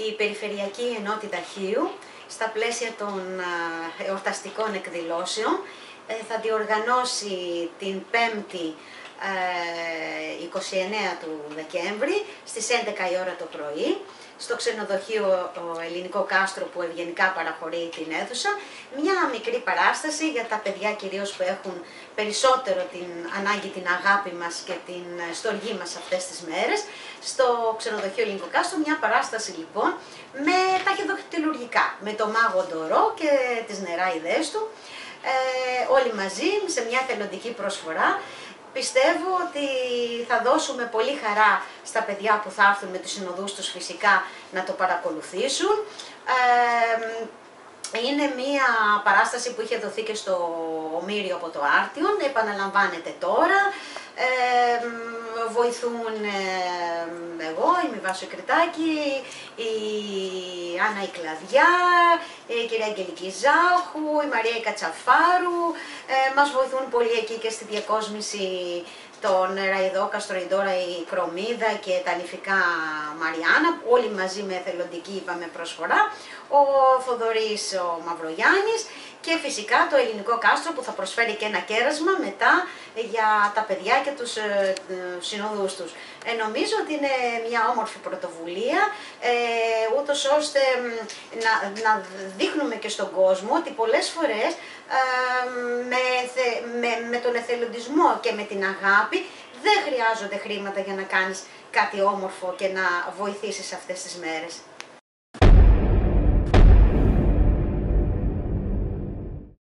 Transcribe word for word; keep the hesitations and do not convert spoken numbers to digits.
η Περιφερειακή Ενότητα Χίου, στα πλαίσια των εορταστικών εκδηλώσεων, θα διοργανώσει την πέμπτη είκοσι εννέα του Δεκέμβρη στις έντεκα η ώρα το πρωί στο ξενοδοχείο Ελληνικό Κάστρο που ευγενικά παραχωρεί την αίθουσα, μια μικρή παράσταση για τα παιδιά κυρίως που έχουν περισσότερο την ανάγκη, την αγάπη μας και την στοργή μας αυτές τις μέρες. Στο ξενοδοχείο Ελληνικό Κάστρο μια παράσταση λοιπόν με ταχυδακτηλουργικά, με το Μάγο Ντορό και τις νεράιδες του, ε, όλοι μαζί σε μια θελοντική προσφορά. Πιστεύω ότι θα δώσουμε πολύ χαρά στα παιδιά που θα έρθουν με τους συνοδούς τους φυσικά να το παρακολουθήσουν. Ε, είναι μία παράσταση που είχε δοθεί και στο Ομήριο από το Άρτιον, επαναλαμβάνεται τώρα. Ε, βοηθούν ε, εγώ, η Βάσο Κρητάκη, η Άννα η Κλαδιά, η κυρία Αγγελική Ζάχου, η Μαρία η Κατσαφάρου. Ε, μας βοηθούν πολύ εκεί και στη διακόσμηση τον Ραϊδόκαστρο, η Ντόρα, η Κρομίδα και τα νηφικά Μαριάννα, όλοι μαζί με εθελοντική είπαμε προσφορά, ο Θοδωρής ο Μαυρογιάννης και φυσικά το Ελληνικό Κάστρο που θα προσφέρει και ένα κέρασμα μετά για τα παιδιά και τους ε, συνοδούς τους. Ε, νομίζω ότι είναι μια όμορφη πρωτοβουλία, ε, ούτως ώστε να, να δείχνουμε και στον κόσμο ότι πολλές φορές ε, με, με, με τον εθελοντισμό και με την αγάπη δεν χρειάζονται χρήματα για να κάνεις κάτι όμορφο και να βοηθήσεις αυτές τις μέρες.